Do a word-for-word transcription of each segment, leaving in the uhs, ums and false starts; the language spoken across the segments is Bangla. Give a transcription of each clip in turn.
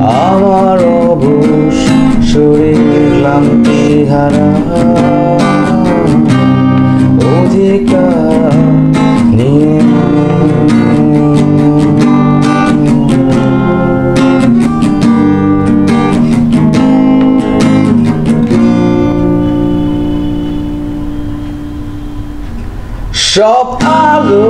আমার অবশ শরীর ক্লান্তি হারা অধিকার নিয়ে সব আলো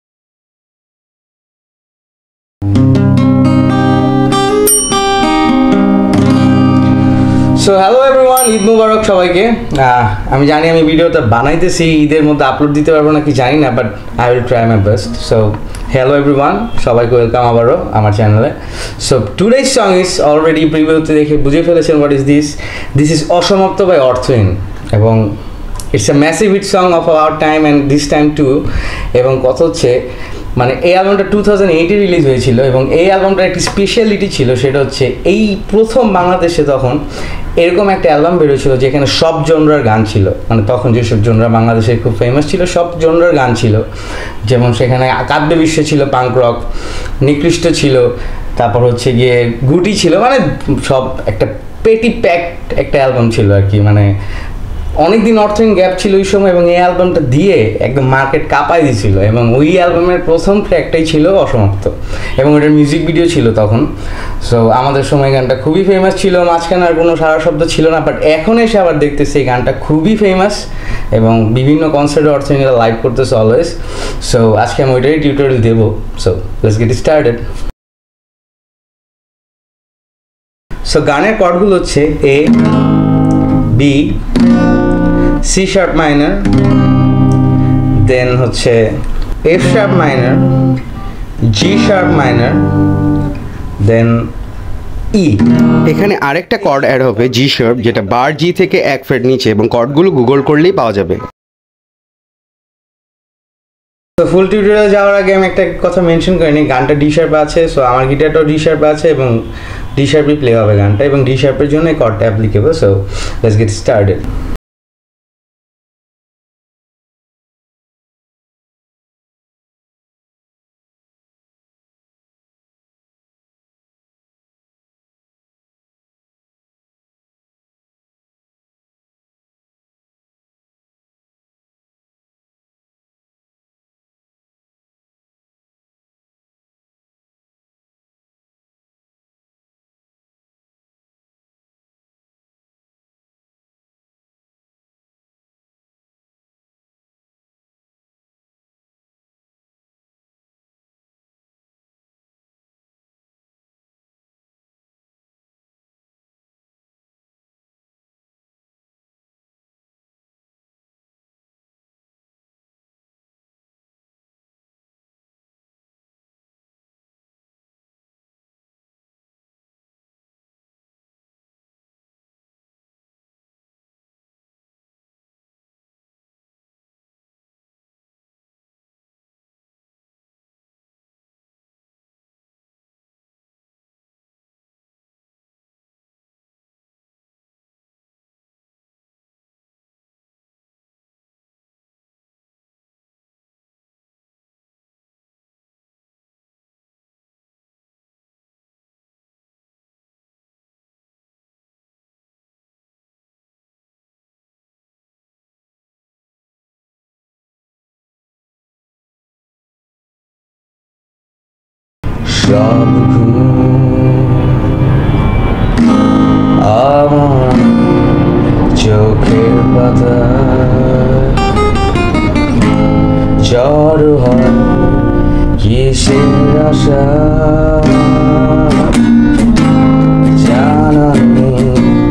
সো হ্যালো এভরিওয়ান, ঈদ মুবারক সবাইকে। আমি জানি আমি ভিডিওটা বানাইতেছি ঈদের মধ্যে আপলোড দিতে পারবো নাকি জানি না, but I will try my best. So hello everyone, সবাইকে ওয়েলকাম আবারও আমার চ্যানেলে। So today's song is already প্রিভিউতে দেখে বুঝে ফেলেছেন what is this this is Oshomapto by Aurthohin, এবং it's a massive hit song of our time and this time too. এবং কথা হচ্ছে মানে এই অ্যালবামটা টু থাউজেন্ড এইটে রিলিজ হয়েছিল, এবং এই অ্যালবামটার একটি স্পেশালিটি ছিল, সেটা হচ্ছে এই প্রথম বাংলাদেশে তখন এরকম একটা অ্যালবাম বেরোছিল যেখানে সব জনরার গান ছিল। মানে তখন যেসব জনরা বাংলাদেশে খুব ফেমাস ছিল সব জনরার গান ছিল, যেমন সেখানে কাব্যবিশ্ব ছিল, পাঙ্ক রক, নিকৃষ্ট ছিল, তারপর হচ্ছে গিয়ে গুটি ছিল, মানে সব একটা পেটি প্যাকড একটা অ্যালবাম ছিল আর কি। মানে অনেকদিন অর্থহীন গ্যাপ ছিল ওই সময়, এবং এই অ্যালবামটা দিয়ে একদম মার্কেট কাঁপাই দিয়েছিল। এবং ওই অ্যালবামের প্রথম ট্র্যাকটাই ছিল অসমাপ্ত, এবং ওটার মিউজিক ভিডিও ছিল তখন। সো আমাদের সময় গানটা খুবই ফেমাস ছিল, মাঝখানে আর কোনো সারা শব্দ ছিল না, বাট এখন এসে আবার দেখতেছি এই গানটা খুবই ফেমাস, এবং বিভিন্ন কনসার্টে অর্থহীনরা লাইভ করতেছে অলওয়েজ। সো আজকে আমি ওইটাই টিউটোরিয়াল দেবো। So let's get started. So গানের কর্ডগুলো হচ্ছে A, B, C sharp minor, then হচ্ছে F sharp minor, G sharp minor, then E. এখানে আরেকটা কর্ড অ্যাড হবে জি শার্প, যেটা বার জি থেকে এক ফ্রেট নিচে, এবং কর্ডগুলো গুগল করলেই পাওয়া যাবে। তো ফুল টিউটোরিয়াল যাওয়ার আগে আমি একটা কথা মেনশন করিনি, গানটা ডি শার্প আছে। সো আমার গিটারটাও ডি শার্প আছে, এবং ডি শার্পই প্লে হবে গানটা, এবং ডি শার্পের জন্য এই কর্ডটা applicable. So let's get started. সব আমার চোখের পাতা ঝড় হয় কিসের আশা জানা নেই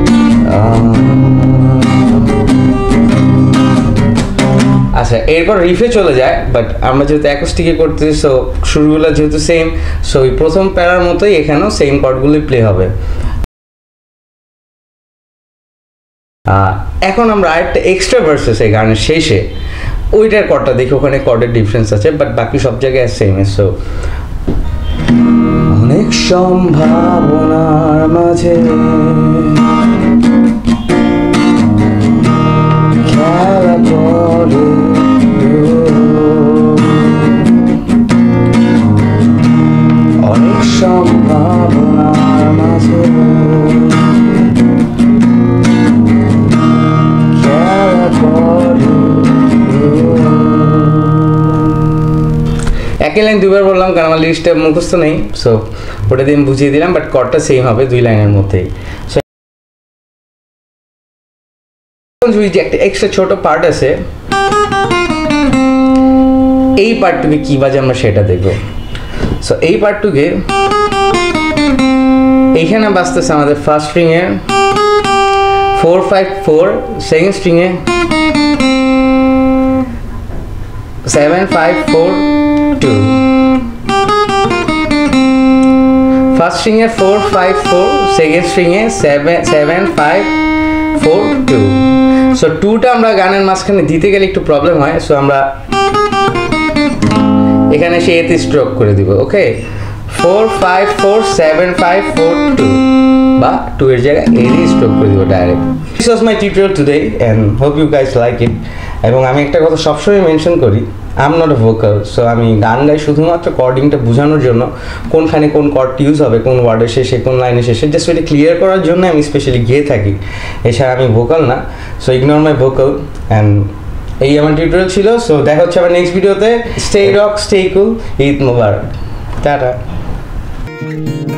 আচ্ছা। এরপর রিফে চলে যায়, বাট আমরা যেহেতু অ্যাকোস্টিকে করতেছি, সো সুরগুলো যেহেতু সেম, সো ওই প্রথম প্যারার মতোই এখানেও সেম কর্ডগুলোই প্লে হবে। এখন আমরা আরেকটা এক্সট্রা ভার্সেস এই গানের শেষে ওইটার কর্ডটা দেখি, ওখানে কর্ডের ডিফারেন্স আছে, বাট বাকি সব জায়গায় সেম। সো অনেক সম্ভাবনার মাঝে খেলা করে অনেক সম্ভাবনার মাঝে খেলা করি। একই লাইন দুবার বললাম কারণ আমার লিস্টটা মুখস্থ নেই, সো ওটা দিয়ে আমি বুঝিয়ে দিলাম, বাট কর্ডটা সেম হবে দুই লাইনের মধ্যেই। সো একটা এক্সট্রা ছোট পার্ট আছে, এই পার্টটুকে কি বাজে আমরা সেটা দেখবো। সো এই পার্টটুকে এইখানে বাজতেছে আমাদের ফার্স্ট স্ট্রিং এ four five four, second string এ seven five four two, first string এ four five four, second string এ seven seven five four two. So টুটা আমরা গানের মাঝখানে দিতে গেলে একটু প্রবলেম হয়, সো আমরা এখানে সে এতে স্ট্রোক করে দিব। Okay, four five four seven five four two, বা টু এর জায়গায় এরই স্ট্রোক করে দিব direct. This was my tutorial today and hope you guys like it. এবং আমি একটা কথা সবসময় মেনশন করি, I am not a vocal, so আমি গান গাই শুধুমাত্র কর্ডিংটা বোঝানোর জন্য, কোনখানে কোন কর্ড ইউজ হবে, কোন ওয়ার্ডের শেষে কোন লাইনের শেষে, জাস্ট ওইটা ক্লিয়ার করার জন্য আমি স্পেশালি গিয়ে থাকি। এছাড়া আমি ভোকাল না, so ignore my vocal. And এই আমার টিউটোরিয়াল ছিল। সো দেখা হচ্ছে আবার নেক্সট ভিডিওতে। Stay rock, stay cool, Eid মোবারক, টাটা।